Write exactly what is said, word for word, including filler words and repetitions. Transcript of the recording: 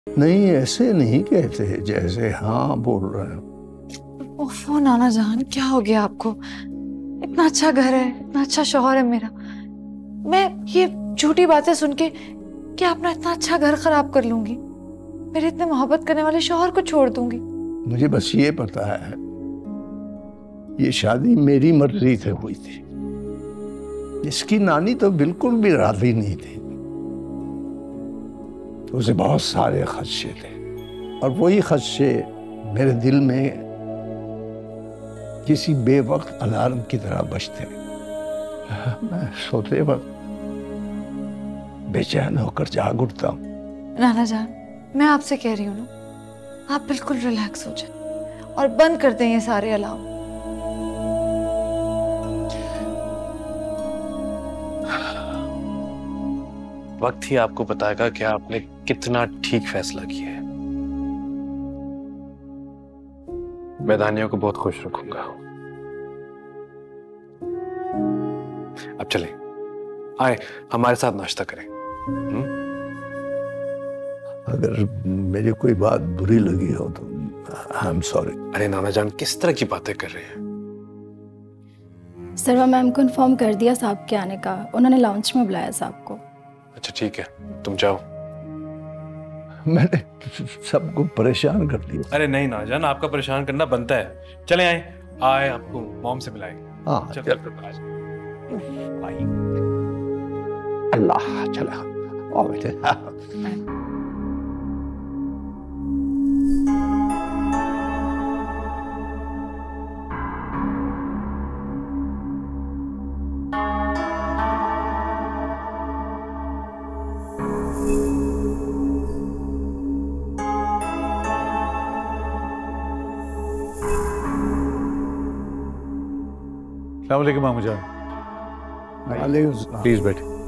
नहीं, ऐसे नहीं कहते जैसे हाँ बोल रहे हो। ओफो नाना जान, क्या हो गया आपको? इतना अच्छा घर है, इतना अच्छा शौहर है मेरा। मैं ये झूठी बातें सुन के क्या अपना इतना अच्छा घर खराब कर लूंगी? मेरे इतने मोहब्बत करने वाले शौहर को छोड़ दूंगी? मुझे बस ये पता है, ये शादी मेरी मर्जी से हुई थी। इसकी नानी तो बिल्कुल भी राजी नहीं थी। उसे बहुत सारे खदशे थे और वही खदशे मेरे दिल में किसी बेवक्त अलार्म की तरह बजते। मैं सोते वक्त बेचैन होकर जाग उठता हूँ। नाना जान, मैं आपसे कह रही हूँ ना, आप बिल्कुल रिलैक्स हो जाए और बंद कर दें ये सारे अलार्म। वक्त ही आपको बताएगा कि आपने कितना ठीक फैसला किया है। मैं दानिया को बहुत खुश रखूंगा। अब चलें, आए हमारे साथ नाश्ता करें। हुँ? अगर मेरी कोई बात बुरी लगी हो तो आई एम सॉरी। अरे नाना जान, किस तरह की बातें कर रहे हैं? सर्वा मैम को इन्फॉर्म कर दिया साहब के आने का, उन्होंने लॉन्च में बुलाया साहब को। अच्छा ठीक है, तुम जाओ। मैंने सबको परेशान कर दिया। अरे नहीं नाना जान, आपका परेशान करना बनता है। चले आए, आए आपको मॉम से मिलाएंगे। हाँ चल, चल। अल्लाह चला आओ बेटे। अस्सलाम वालेकुम मामू जान। वालेकुम सलाम। प्लीज बैठे।